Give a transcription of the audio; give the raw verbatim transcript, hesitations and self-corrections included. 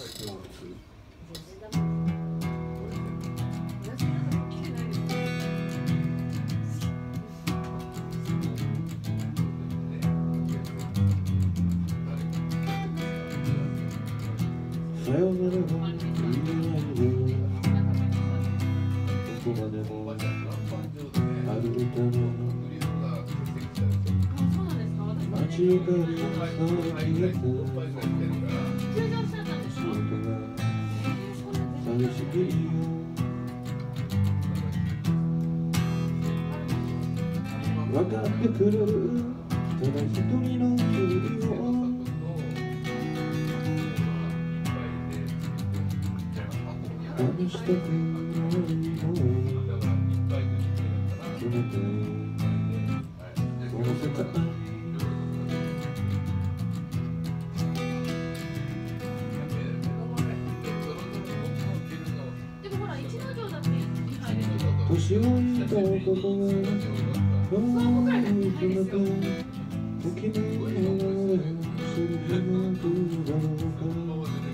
さよならは言えないよ、どこまでも歩いたの街を帰り騒ぎがた仕事が寂しすぎるよ、分かってくれるただ一人の君を話したくないの決めてこの世界年老いた男が遠い船で時の流れを知る暇来るだろうか。